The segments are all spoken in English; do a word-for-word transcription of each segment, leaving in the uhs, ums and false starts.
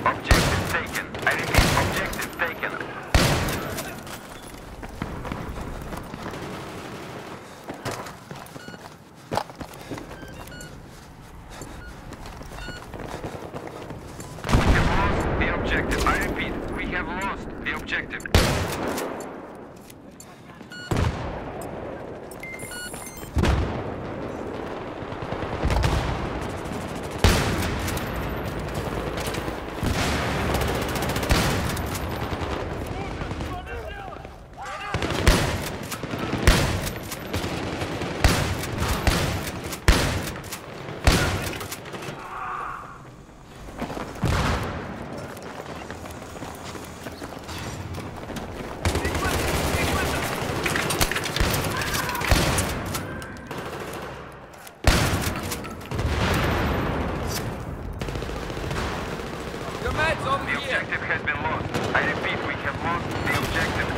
Objective taken. I repeat, objective taken. We have lost the objective. I repeat, we have lost the objective. The objective has been lost. I repeat, we have lost the objective.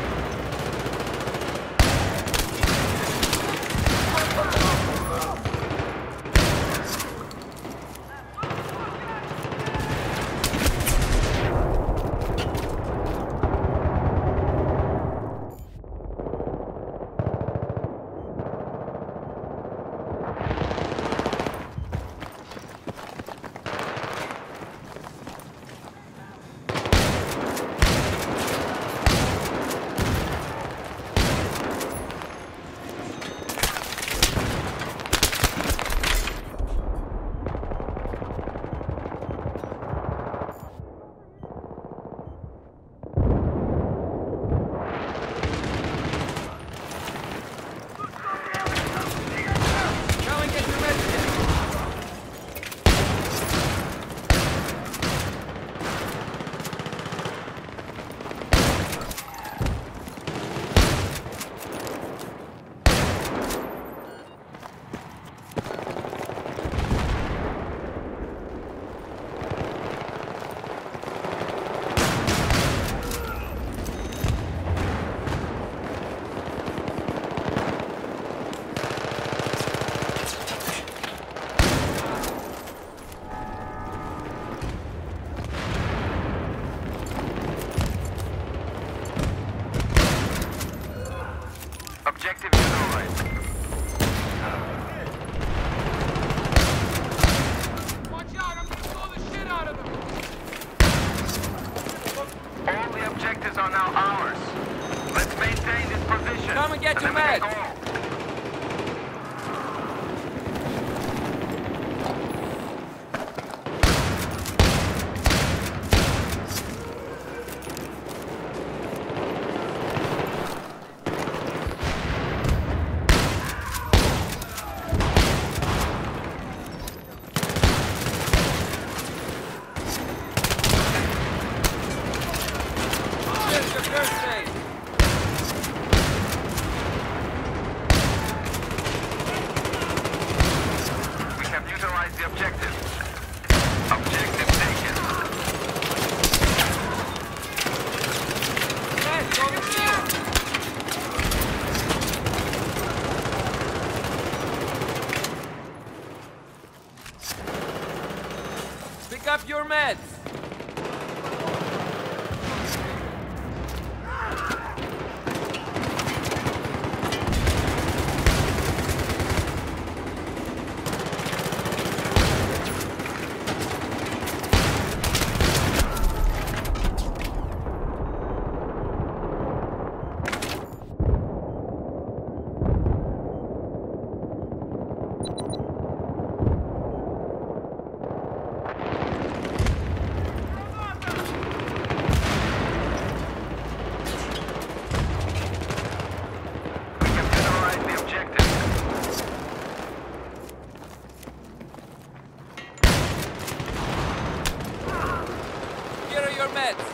Objective neutralized. Watch out, I'm gonna blow the shit out of them! All the objectives are now ours. Let's maintain this position. Come and get your eliminate meds. all. We have neutralized the objective. Objective taken. Yes, over here! Pick up your meds! Here are your meds.